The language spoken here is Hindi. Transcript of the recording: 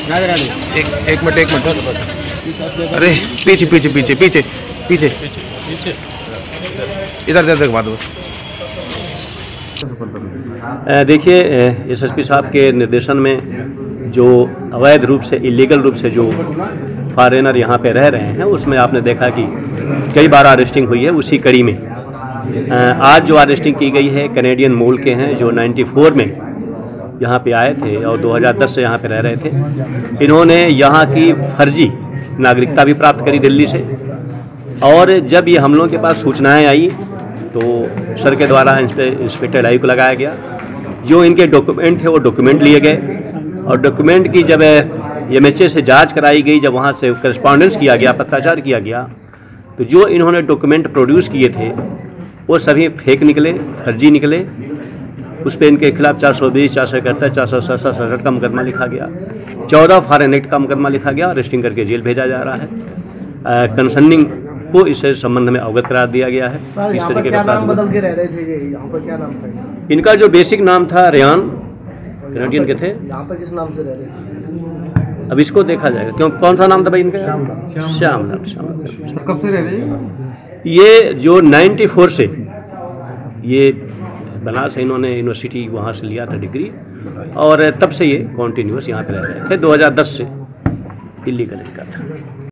एक मिनट। अरे पीछे पीछे पीछे पीछे पीछे इधर इधर बात। देखिए, एसएसपी साहब के निर्देशन में जो अवैध रूप से, इलीगल रूप से जो फॉरेनर यहाँ पे रह रहे हैं, उसमें आपने देखा कि कई बार अरेस्टिंग हुई है। उसी कड़ी में आज जो अरेस्टिंग की गई है कैनेडियन मूल के हैं, जो 94 में यहाँ पे आए थे और 2010 से यहाँ पे रह रहे थे। इन्होंने यहाँ की फर्जी नागरिकता भी प्राप्त करी दिल्ली से, और जब ये हम लोगों के पास सूचनाएं आई तो सर के द्वारा इंस्पेक्टर लाइव को लगाया गया। जो इनके डॉक्यूमेंट थे वो डॉक्यूमेंट लिए गए, और डॉक्यूमेंट की जब एमएचए से जांच कराई गई, जब वहाँ से करस्पॉन्डेंस किया गया, पत्राचार किया गया, तो जो इन्होंने डॉक्यूमेंट प्रोड्यूस किए थे वो सभी फेक निकले, फर्जी निकले। उस पर इनके खिलाफ 420, 471, 467 का मुकदमा लिखा गया, 14 फॉरेन एक्ट का मुकदमा लिखा गया, अरेस्टिंग करके जेल भेजा जा रहा है। कंसर्निंग को इस संबंध में अवगत करा दिया गया है। इस तरीके का नाम बदल के रह रहे थे, यहाँ पर क्या नाम था इनका? जो बेसिक नाम था रेयान, कैनेडियन के थे। यहाँ पर किस नाम से रह रहे थे? अब इसको देखा जाएगा। क्यों, कौन सा नाम था भाई इनका? श्याम नाम। कब से रह रहे हैं ये? जो 94 से ये बनारस से इन्होंने यूनिवर्सिटी वहाँ से लिया था डिग्री, और तब से ये कॉन्टिन्यूस यहाँ पे रह रहे थे। 2010 से इलीगल इनका था।